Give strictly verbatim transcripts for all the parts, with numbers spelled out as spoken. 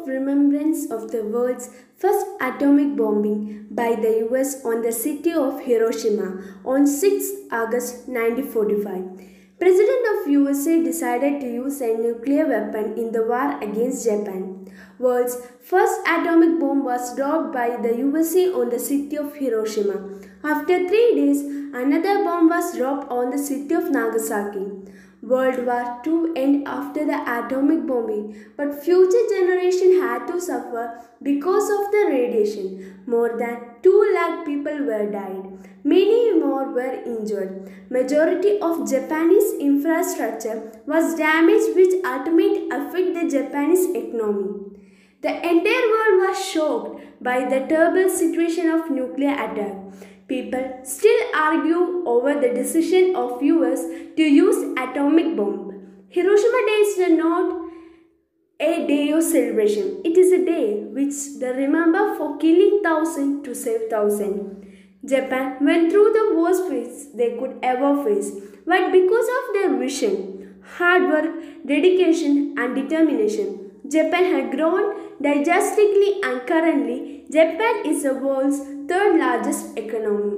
of remembrance of the world's first atomic bombing by the U S on the city of Hiroshima on sixth of August nineteen forty-five. President of U S A decided to use a nuclear weapon in the war against Japan. World's first atomic bomb was dropped by the U S A on the city of Hiroshima. After three days, another bomb was dropped on the city of Nagasaki. World War Two ended after the atomic bombing, but future generations had to suffer because of the radiation. More than two lakh people were died. Many more were injured. Majority of Japanese infrastructure was damaged, which ultimately affected the Japanese economy. The entire world was shocked by the terrible situation of nuclear attack. People still argue over the decision of U S to use atomic bomb. Hiroshima Day is not a day of celebration. It is a day which they remember for killing thousands to save thousands. Japan went through the worst phase they could ever face, but because of their vision, hard work, dedication and determination, Japan had grown drastically, and currently Japan is the world's third largest economy.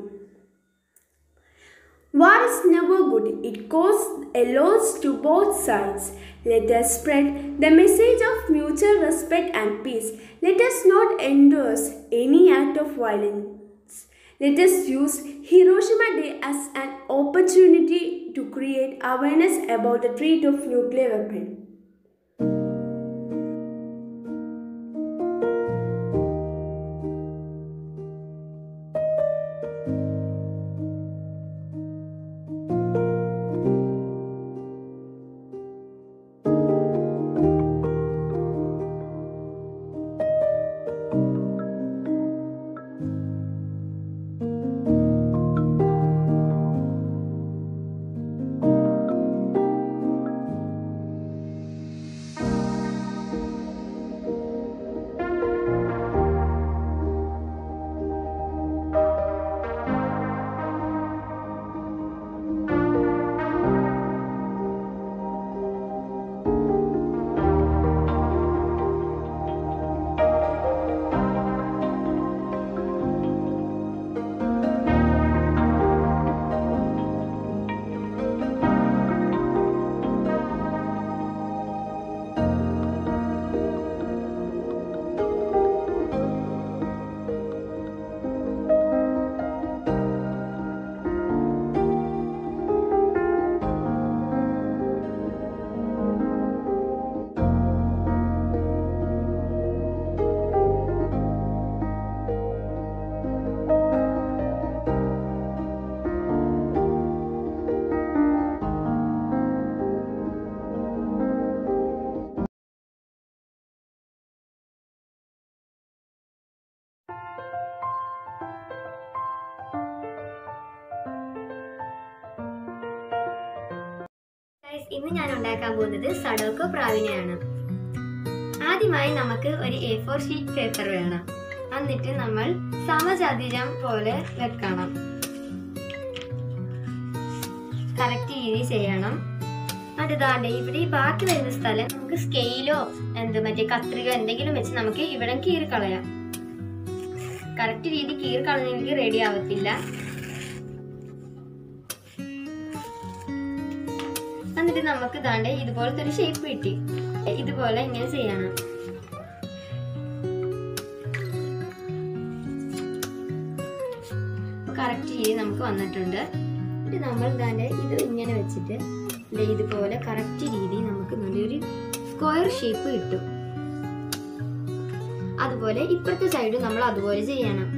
War is never good. It causes a loss to both sides. Let us spread the message of mutual respect and peace. Let us not endorse any act of violence. Let us use Hiroshima Day as an opportunity to create awareness about the threat of nuclear weapons. ഇന്ന് ഞാൻ ഉണ്ടാക്കാൻ പോകുന്നത് Sadako പ്രാവിനെയാണ്. ആദ്യമായി നമുക്ക് ഒരു A four sheet paper വേണം. എന്നിട്ട് നമ്മൾ സമചതുരം പോലെ വെക്കണം. കറക്റ്റ് രീതി ചെയ്യണം. അടുത്താണ്ട് ഇവിടെ ബാക്കി വരുന്ന സ്ഥലം നമുക്ക് സ്കെയിലോ എന്ത് മറ്റേ കത്രിക എന്തെങ്കിലും വെച്ച് നമുക്ക് ഇവിടെ കീറിക്കളയാം. കറക്റ്റ് രീതി കീറിക്കളഞ്ഞെങ്കിൽ റെഡി ആവത്തില്ല. എന്നിട്ട് നമുക്ക് ഇതാണ്ട് ഇതുപോലത്തെ ഒരു ഷേപ്പ് കിട്ടി. ഇതുപോലെ ഇങ്ങനെ ചെയ്യണം. കറക്റ്റ് രീതി നമുക്ക് വന്നിട്ടുണ്ട്. എന്നിട്ട് നമ്മൾ ഇതാണ്ട് ഇത് ഇങ്ങനെ വെച്ചിട്ട് ഇതുപോലെ കറക്റ്റ് രീതി നമുക്ക് നല്ലൊരു സ്ക്വയർ ഷേപ്പ് കിട്ടും. അതുപോലെ ഇപ്പുറത്തെ സൈഡ് നമ്മൾ അതുപോലെ ചെയ്യണം.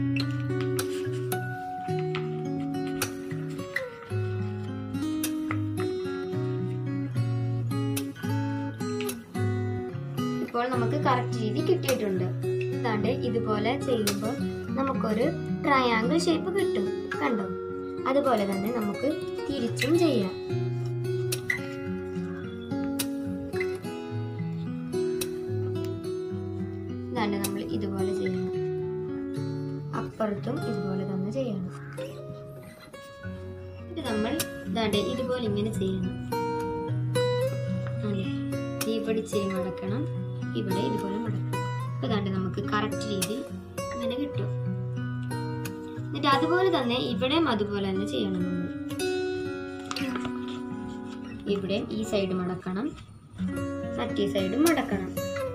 ഇപ്പോൾ നമുക്ക് കറക്റ്റ് രീതി കിട്ടിയിട്ടുണ്ട്. ഇതാണ്ട് ഇതുപോലെ ചെയ്യുമ്പോൾ നമുക്കൊരു ട്രയാങ്കിൾ ഷേപ്പ് കിട്ടും. കണ്ടോ? അതുപോലെ തന്നെ നമുക്ക് തിരിച്ചും ചെയ്യാം. ഇതാണ്ട് നമ്മൾ ഇതുപോലെ ചെയ്യണം. അപ്പുറത്തും ഇതുപോലെ തന്നെ ചെയ്യണം. ഇത് നമ്മൾ ഇതാണ്ട് ഇതുപോലെ ഇങ്ങനെ ചെയ്യണം. ഇവിടെ ചെയ്ത് മടക്കണം, ഇവിടെ ഇതുപോലെ മടക്കണം. കറക്റ്റ് രീതി അങ്ങനെ കിട്ടും. എന്നിട്ട് അതുപോലെ തന്നെ ഇവിടെയും അതുപോലെ തന്നെ ചെയ്യണം. നമ്മൾ ഇവിടെ ഈ സൈഡ് മടക്കണം, മറ്റേ സൈഡും മടക്കണം.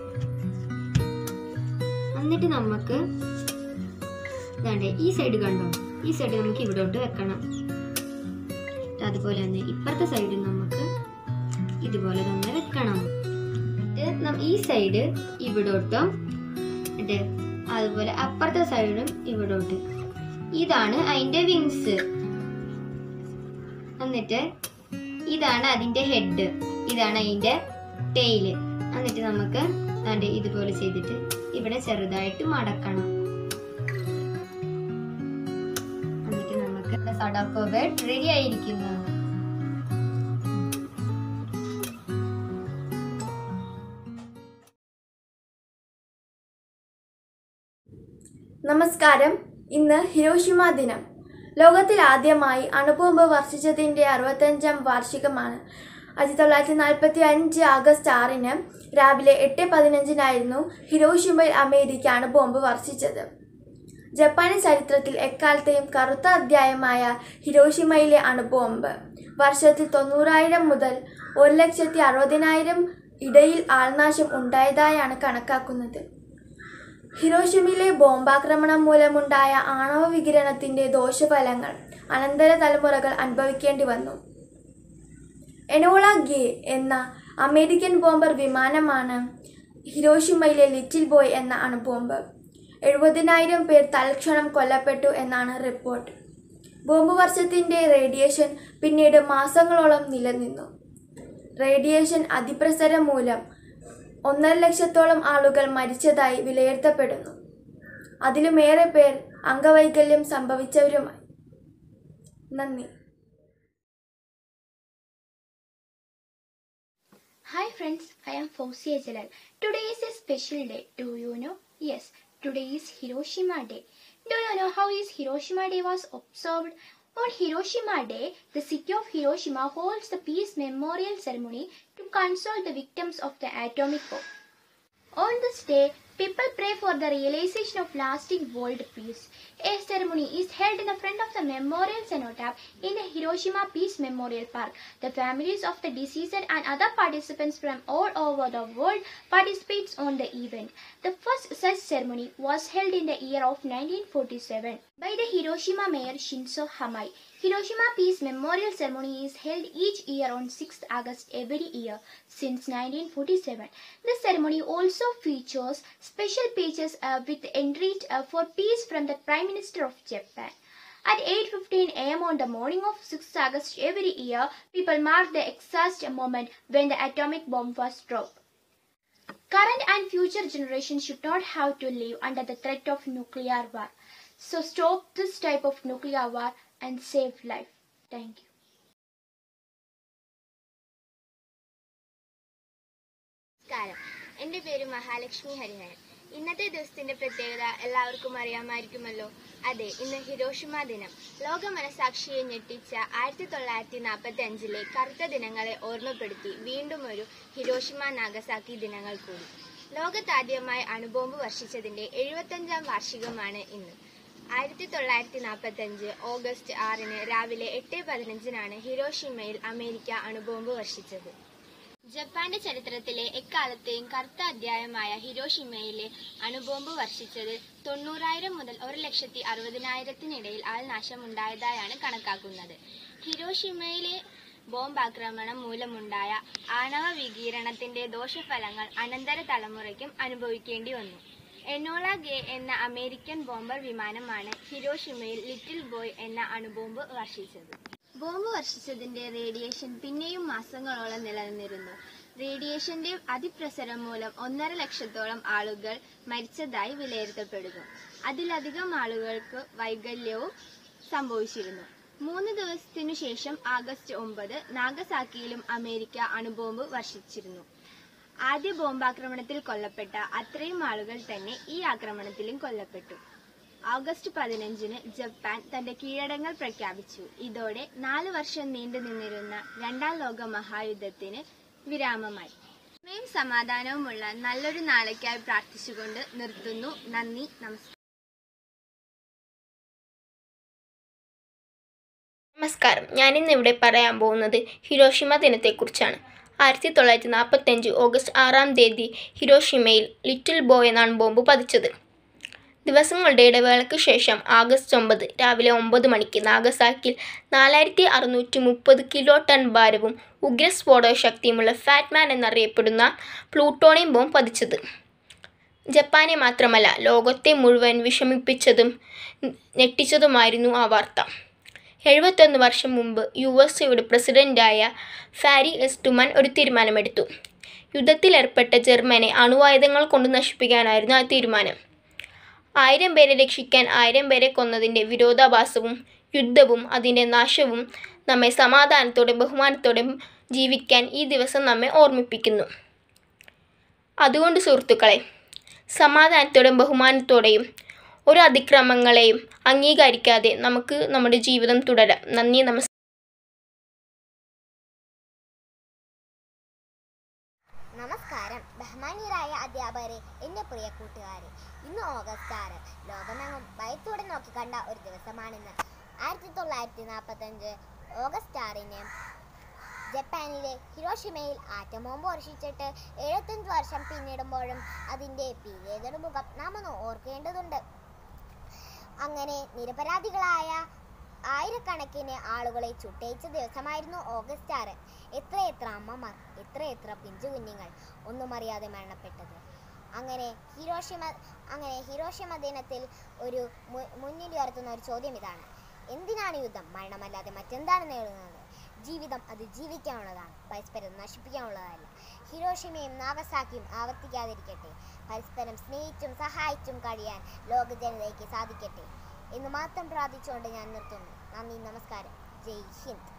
എന്നിട്ട് നമുക്ക് ഇതാണ്ട് ഈ സൈഡ് കണ്ടോ, ഈ സൈഡ് നമുക്ക് ഇവിടോട്ട് വെക്കണം. അതുപോലെ തന്നെ ഇപ്പുറത്തെ സൈഡ് നമുക്ക് ഇതുപോലെ തന്നെ വെക്കണം. ഈ സൈഡ് ഇവിടോട്ടും അതുപോലെ അപ്പുറത്തെ സൈഡും ഇവിടോട്ട്. ഇതാണ് അതിന്റെ വിങ്സ്. എന്നിട്ട് ഇതാണ് അതിന്റെ ഹെഡ്, ഇതാണ് അതിന്റെ ടെയില്. എന്നിട്ട് നമുക്ക് അതിന്റെ ഇതുപോലെ ചെയ്തിട്ട് ഇവിടെ ചെറുതായിട്ട് മടക്കണം. എന്നിട്ട് നമുക്ക് സഡാക്കോ ബെഡ് റെഡി ആയിരിക്കുന്നു. നമസ്കാരം. ഇന്ന് ഹിരോഷിമ ദിനം. ലോകത്തിൽ ആദ്യമായി അണുബോംബ് വർഷിച്ചതിൻ്റെ അറുപത്തഞ്ചാം വാർഷികമാണ്. ആയിരത്തി തൊള്ളായിരത്തി നാൽപ്പത്തി അഞ്ച് ആഗസ്റ്റ് ആറിന് രാവിലെ എട്ട് പതിനഞ്ചിനായിരുന്നു ഹിരോഷിമയിൽ അമേരിക്ക അണുബോംബ് വർഷിച്ചത്. ജപ്പാനീസ് ചരിത്രത്തിൽ എക്കാലത്തെയും കറുത്ത അധ്യായമായ ഹിരോഷിമയിലെ അണുബോംബ് വർഷത്തിൽ തൊണ്ണൂറായിരം മുതൽ ഒരു ലക്ഷത്തി അറുപതിനായിരം ഇടയിൽ ആൾനാശം ഉണ്ടായതായാണ് കണക്കാക്കുന്നത്. ഹിരോഷിമയിലെ ബോംബാക്രമണം മൂലമുണ്ടായ ആണവ വികിരണത്തിൻ്റെ ദോഷഫലങ്ങൾ അനന്തര തലമുറകൾ അനുഭവിക്കേണ്ടി വന്നു. എനോള ഗേ എന്ന അമേരിക്കൻ ബോംബർ വിമാനമാണ് ഹിരോഷിമയിലെ ലിറ്റിൽ ബോയ് എന്ന അണുബോംബ്. എഴുപതിനായിരം പേർ തൽക്ഷണം കൊല്ലപ്പെട്ടു എന്നാണ് റിപ്പോർട്ട്. ബോംബ് വർഷത്തിൻ്റെ റേഡിയേഷൻ പിന്നീട് മാസങ്ങളോളം നിലനിന്നു. റേഡിയേഷൻ അതിപ്രസരം മൂലം ഒന്നര ലക്ഷത്തോളം ആളുകൾ മരിച്ചതായി വിലയിരുത്തപ്പെടുന്നു. അതിലുമേറെ പേർ അംഗവൈകല്യം സംഭവിച്ചവരുമായി. നന്ദി. Hi friends, I am Fauziya Jalal. Today is a special day. Do you know? Yes, today is Hiroshima Day. Do you know how is Hiroshima Day was observed? On Hiroshima Day, the city of Hiroshima holds the peace memorial ceremony to console the victims of the atomic bomb. On this day, people pray for the realization of lasting world peace. A ceremony is held in the front of the memorial cenotaph in the Hiroshima Peace Memorial Park. The families of the deceased and other participants from all over the world participate on the event. The first such ceremony was held in the year of nineteen forty-seven by the Hiroshima Mayor Shinzo Hamai. Hiroshima Peace Memorial Ceremony is held each year on sixth August every year since nineteen forty-seven. The ceremony also features special pages uh, with entries uh, for peace from the Prime Minister of Japan. At eight fifteen a m on the morning of sixth August every year, people mark the exact moment when the atomic bomb was dropped. Current and future generations should not have to live under the threat of nuclear war. So stop this type of nuclear war and save life. Thank you. നമസ്കാരം. എൻ്റെ പേര് മഹാലക്ഷ്മി ഹരിഹരൻ. ഇന്നത്തെ ദിവസത്തിന്റെ പ്രത്യേകത എല്ലാവർക്കും അറിയാമായിരിക്കുമല്ലോ. അതെ, ഇന്ന് Hiroshima ദിനം. ലോക മനസാക്ഷിയെ ഞെട്ടിച്ച ആയിരത്തി തൊള്ളായിരത്തി നാൽപ്പത്തി അഞ്ചിലെ കറുത്ത ദിനങ്ങളെ ഓർമ്മപ്പെടുത്തി വീണ്ടും ഒരു ഹിരോഷിമ നാഗസാക്കി ദിനങ്ങൾ കൂടി. ലോകത്താദ്യമായി അണുബോംബ് വർഷിച്ചതിന്റെ എഴുപത്തഞ്ചാം വാർഷികമാണ് ഇന്ന്. ആയിരത്തി തൊള്ളായിരത്തി നാൽപ്പത്തി അഞ്ച് ഓഗസ്റ്റ് ആറിന് രാവിലെ എട്ട് പതിനഞ്ചിനാണ് ഹിരോഷിമയിൽ അമേരിക്ക അണുബോംബ് വർഷിച്ചത്. ജപ്പാന്റെ ചരിത്രത്തിലെ എക്കാലത്തെയും കറുത്ത അധ്യായമായ ഹിരോഷിമയിലെ അണുബോംബ് വർഷിച്ചത് തൊണ്ണൂറായിരം മുതൽ ഒരു ലക്ഷത്തി അറുപതിനായിരത്തിനിടയിൽ ആൾനാശം ഉണ്ടായതായാണ് കണക്കാക്കുന്നത്. ഹിരോഷിമയിലെ ബോംബാക്രമണം മൂലമുണ്ടായ ആണവ വികിരണത്തിന്റെ ദോഷഫലങ്ങൾ അനന്തര തലമുറയ്ക്കും അനുഭവിക്കേണ്ടി വന്നു. എനോള ഗേ എന്ന അമേരിക്കൻ ബോംബർ വിമാനമാണ് ഹിരോഷിമയിൽ ലിറ്റിൽ ബോയ് എന്ന അണുബോംബ് വർഷിച്ചത്. ബോംബ് വർഷിച്ചതിന്റെ റേഡിയേഷൻ പിന്നെയും മാസങ്ങളോളം നിലനിന്നിരുന്നു. റേഡിയേഷന്റെ അതിപ്രസരം മൂലം ഒന്നര ലക്ഷത്തോളം ആളുകൾ മരിച്ചതായി വിലയിരുത്തപ്പെടുന്നു. അതിലധികം ആളുകൾക്ക് വൈകല്യവും സംഭവിച്ചിരുന്നു. മൂന്ന് ദിവസത്തിനു ശേഷം ആഗസ്റ്റ് ഒമ്പത് നാഗസാക്കിയിലും അമേരിക്ക അണുബോംബ് വർഷിച്ചിരുന്നു. ആദ്യ ബോംബാക്രമണത്തിൽ കൊല്ലപ്പെട്ട അത്രയും ആളുകൾ തന്നെ ഈ ആക്രമണത്തിലും കൊല്ലപ്പെട്ടു. ഓഗസ്റ്റ് പതിനഞ്ചിന് ജപ്പാൻ തന്റെ കീഴടങ്ങൾ പ്രഖ്യാപിച്ചു. ഇതോടെ നാല് വർഷം നീണ്ടു നിന്നിരുന്ന രണ്ടാം ലോക മഹായുദ്ധത്തിന് വിരാമമായി. യും സമാധാനവുമുള്ള നല്ലൊരു നാളേക്കായി പ്രാർത്ഥിച്ചുകൊണ്ട് നിർത്തുന്നു. നന്ദി, നമസ്കാരം. നമസ്കാരം. ഞാനിന്ന് ഇവിടെ പറയാൻ പോകുന്നത് ഹിരോഷിമ ദിനത്തെക്കുറിച്ചാണ്. ആയിരത്തി തൊള്ളായിരത്തി നാൽപ്പത്തഞ്ച് ഓഗസ്റ്റ് ആറാം തീയതി ഹിരോഷിമയിൽ ലിറ്റിൽ ബോയ് എന്നാണ് ബോംബ് പതിച്ചത്. ദിവസങ്ങളുടെ ഇടവേളയ്ക്ക് ശേഷം ആഗസ്റ്റ് ഒമ്പത് രാവിലെ ഒമ്പത് മണിക്ക് നാഗസാക്കിയിൽ നാലായിരത്തി അറുന്നൂറ്റി മുപ്പത് കിലോ ടൺ ഭാരവും ഉഗ്രസ്ഫോടക ശക്തിയുമുള്ള ഫാറ്റ്മാൻ എന്നറിയപ്പെടുന്ന പ്ലൂട്ടോണിയം ബോംബ് പതിച്ചത്. ജപ്പാനെ മാത്രമല്ല ലോകത്തെ മുഴുവൻ വിഷമിപ്പിച്ചതും ഞെട്ടിച്ചതുമായിരുന്നു ആ വാർത്ത. എഴുപത്തൊന്ന് വർഷം മുമ്പ് യു എസ് എയുടെ പ്രസിഡൻ്റായ ഫാരി എസ് ട്രുമൻ ഒരു തീരുമാനമെടുത്തു. യുദ്ധത്തിലേർപ്പെട്ട ജർമ്മനെ അണുവായുധങ്ങൾ കൊണ്ട് നശിപ്പിക്കാനായിരുന്നു ആ തീരുമാനം. ആയിരം പേരെ രക്ഷിക്കാൻ ആയിരം പേരെ കൊന്നതിൻ്റെ വിരോധാഭാസവും യുദ്ധവും അതിൻ്റെ നാശവും നമ്മെ സമാധാനത്തോടെ ബഹുമാനത്തോടെ ജീവിക്കാൻ ഈ ദിവസം നമ്മെ ഓർമ്മിപ്പിക്കുന്നു. അതുകൊണ്ട് സുഹൃത്തുക്കളെ, സമാധാനത്തോടെയും ബഹുമാനത്തോടെയും ഒരു അതിക്രമങ്ങളെയും അംഗീകരിക്കാതെ നമുക്ക് നമ്മുടെ ജീവിതം തുടരാം. നന്ദി, നമസ്കാരം. നമസ്കാരം. ബഹുമാനീയരായ അധ്യാപകരെ, എൻ്റെ പ്രിയ കൂട്ടുകാരെ, ഇന്ന് ഓഗസ്റ്റ് ആറ് ലോകമെങ്ങും ഭയത്തോടെ നോക്കിക്കണ്ട ഒരു ദിവസമാണിന്ന്. ആയിരത്തി തൊള്ളായിരത്തി നാൽപ്പത്തഞ്ച് ഓഗസ്റ്റ് ആറിന് ജപ്പാനിലെ ഹിരോഷിമയിൽ ആറ്റം ബോംബ് വർഷിച്ചിട്ട് എഴുപത്തഞ്ച് വർഷം പിന്നിടുമ്പോഴും അതിൻ്റെ ഭീകരതയുടെ മുഖം നാം ഒന്ന് ഓർക്കേണ്ടതുണ്ട്. അങ്ങനെ നിരപരാധികളായ ആയിരക്കണക്കിന് ആളുകളെ ചുട്ടയിച്ച ദിവസമായിരുന്നു ഓഗസ്റ്റ് ആറ്. എത്രയെത്ര അമ്മമാർ, എത്രയെത്ര പിഞ്ചു കുഞ്ഞുങ്ങൾ ഒന്നും അറിയാതെ മരണപ്പെട്ടത്. അങ്ങനെ ഹിരോഷിമ അങ്ങനെ ഹിരോഷിമ ദിനത്തിൽ ഒരു മുന്നിൽ ഉയർത്തുന്ന ഒരു ചോദ്യം ഇതാണ്: എന്തിനാണ് യുദ്ധം? മരണമല്ലാതെ മറ്റെന്താണ് നേടുന്നത്? ജീവിതം അത് ജീവിക്കാനുള്ളതാണ്, പരസ്പരം നശിപ്പിക്കാനുള്ളതല്ല. ഹിരോഷിമയും നാഗസാക്കിയും ആവർത്തിക്കാതിരിക്കട്ടെ. പരസ്പരം സ്നേഹിച്ചും സഹായിച്ചും കഴിയാൻ ലോക ജനതയ്ക്ക് സാധിക്കട്ടെ എന്ന് മാത്രം പ്രാർത്ഥിച്ചുകൊണ്ട് ഞാൻ നിർത്തുന്നു. നന്ദി, നമസ്കാരം. ജയ് ഹിന്ദ്.